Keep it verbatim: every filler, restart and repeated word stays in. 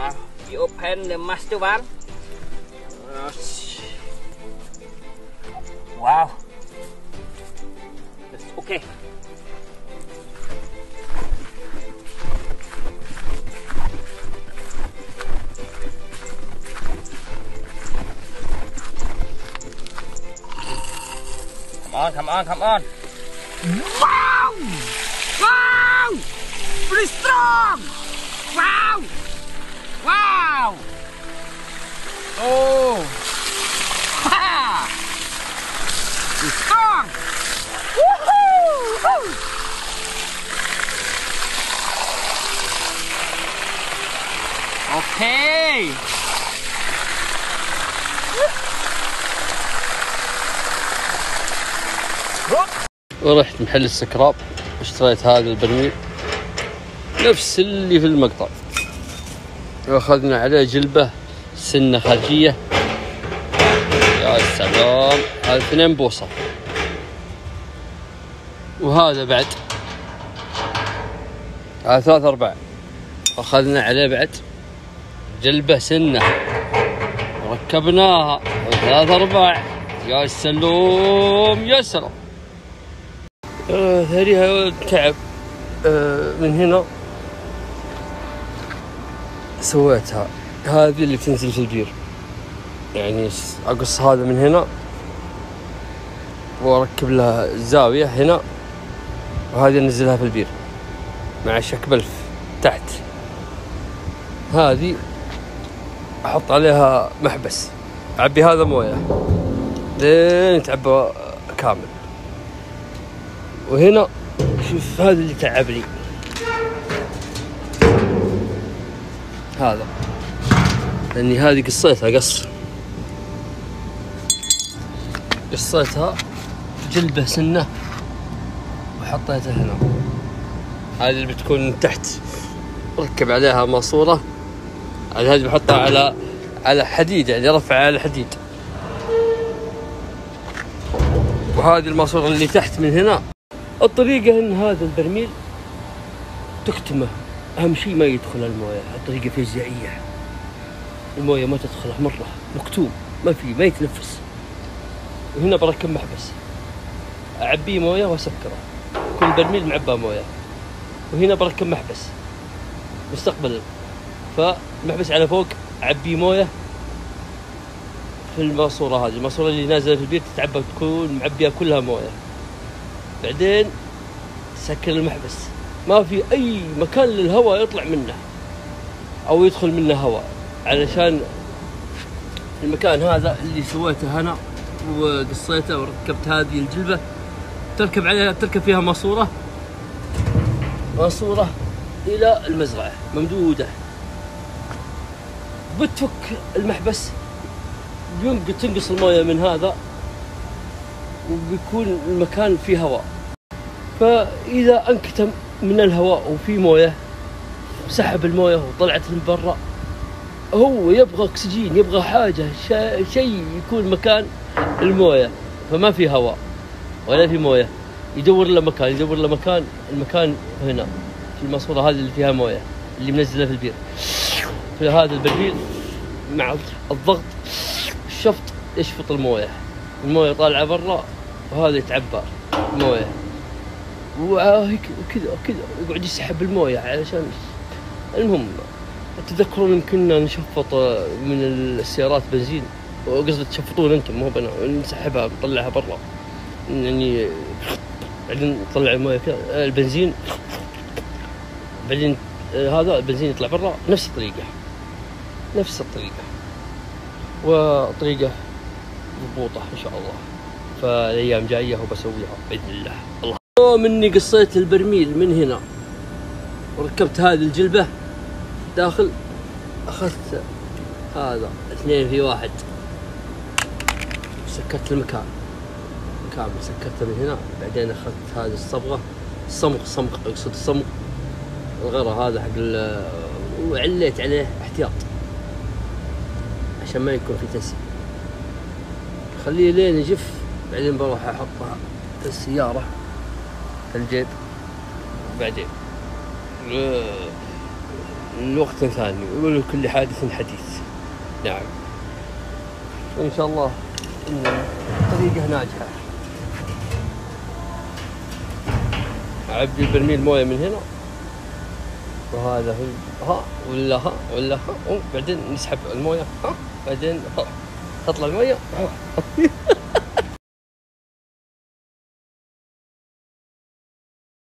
Now you open the master valve. Wow, that's okay. Come on, come on, come on. Wow! Wow! Pretty strong! Wow! Wow! Oh! Ha! Pretty strong! Woohoo! Okay! ورحت محل السكراب اشتريت هذا البرميل نفس اللي في المقطع، واخذنا عليه جلبة سنة خارجية. يا سلام، هذا اثنين بوصة. وهذا بعد هذا ثلاث ارباع، اخذنا عليه بعد جلبة سنة وركبناها ثلاث ارباع. يا سلام يا سلام. آه ثريها تعب. آه من هنا سويتها، هذه اللي بتنزل في البير، يعني اقص هذا من هنا واركب لها زاوية هنا، وهذه انزلها في البير مع شك بلف تحت. هذه احط عليها محبس، اعبي هذا مويه لين يتعبى كامل. وهنا شوف هذا اللي تعبني، هذا لاني هذه قصيتها قص قصيتها جلبة سنة وحطيتها هنا. هذه اللي بتكون من تحت ركب عليها ماسورة، هذه بحطها على على حديد، يعني رفع على حديد. وهذه الماسورة اللي تحت من هنا. الطريقة ان هذا البرميل تكتمه، اهم شيء ما يدخل المويه. الطريقة فيزيائية، المويه ما تدخله مرة، مكتوم، ما في ما يتنفس. وهنا بركب محبس اعبيه مويه واسكره، كل برميل معبى مويه. وهنا بركب محبس مستقبلا، فالمحبس على فوق اعبيه مويه في الماسورة. هذه الماسورة اللي نازلة في البيت تتعبى، تكون معبيها كلها مويه. بعدين سكر المحبس، ما في اي مكان للهواء يطلع منه او يدخل منه هواء، علشان المكان هذا اللي سويته انا وقصيته وركبت هذه الجلبة. تركب عليها، تركب فيها ماسورة ماسورة الى المزرعة ممدودة. بتفك المحبس، تنقص المويه من هذا، وبيكون المكان فيه هواء. فإذا انكتم من الهواء وفي مويه، سحب المويه وطلعت من برا، هو يبغى اكسجين، يبغى حاجه شيء يكون مكان المويه، فما في هواء ولا في مويه، يدور له مكان، يدور له مكان. المكان هنا في الماسوره هذه اللي فيها مويه، اللي منزله في البير. في هذا البرميل مع الضغط الشفط يشفط المويه، المويه طالعه برا وهذا يتعبى مويه. وهيك كذا كذا يقعد يسحب المويه علشان. المهم تتذكرون يمكننا نشفط من السيارات بنزين، وقصد تشفطون انتم مو بنا، نسحبها نطلعها برا، يعني بعدين نطلع المويه كذا البنزين، بعدين هذا البنزين يطلع برا. نفس الطريقه نفس الطريقه وطريقه مضبوطه ان شاء الله. فالايام جايه وبسويها باذن الله. الله يوم اني قصيت البرميل من هنا وركبت هذه الجلبه داخل، اخذت هذا اثنين في واحد، سكرت المكان كامل، سكرته من هنا. بعدين اخذت هذه الصبغه، الصمغ الصمغ اقصد الصمغ الغرة هذا حق، وعليت عليه احتياط عشان ما يكون في تسي، خليه لين يجف. بعدين بروح احطها في السيارة في الجيب. بعدين الوقت ثاني، ولكل حادث حديث. نعم، إن شاء الله إن الطريقة ناجحة. أعبي البرميل موية من هنا، وهذا هو ها ولا ها ولا ها، وبعدين نسحب الموية ها، بعدين ها تطلع الموية ها